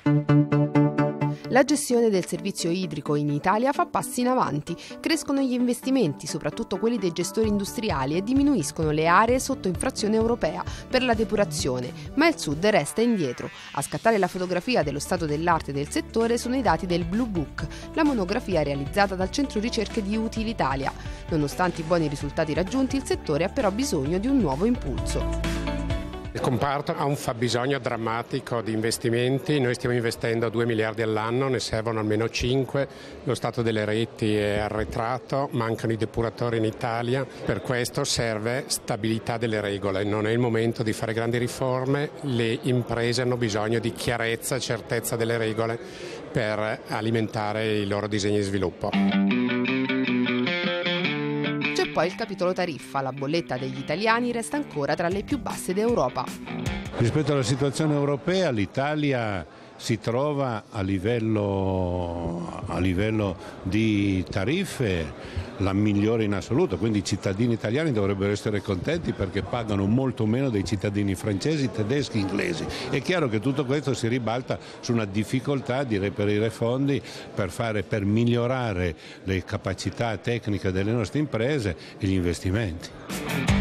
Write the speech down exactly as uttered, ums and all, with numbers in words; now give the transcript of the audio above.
La gestione del servizio idrico in Italia fa passi in avanti, crescono gli investimenti, soprattutto quelli dei gestori industriali, e diminuiscono le aree sotto infrazione europea per la depurazione, ma il Sud resta indietro. A scattare la fotografia dello stato dell'arte del settore sono i dati del Blue Book, la monografia realizzata dal Centro Ricerche di Utilitalia. Nonostante i buoni risultati raggiunti, il settore ha però bisogno di un nuovo impulso. Il comparto ha un fabbisogno drammatico di investimenti, noi stiamo investendo due miliardi all'anno, ne servono almeno cinque, lo stato delle reti è arretrato, mancano i depuratori in Italia, per questo serve stabilità delle regole, non è il momento di fare grandi riforme, le imprese hanno bisogno di chiarezza, certezza delle regole per alimentare i loro disegni di sviluppo. Poi il capitolo tariffa, la bolletta degli italiani resta ancora tra le più basse d'Europa. Rispetto alla situazione europea, l'Italia si trova a livello, a livello di tariffe la migliore in assoluto, quindi i cittadini italiani dovrebbero essere contenti perché pagano molto meno dei cittadini francesi, tedeschi, inglesi. È chiaro che tutto questo si ribalta su una difficoltà di reperire fondi per, fare, per migliorare le capacità tecniche delle nostre imprese e gli investimenti.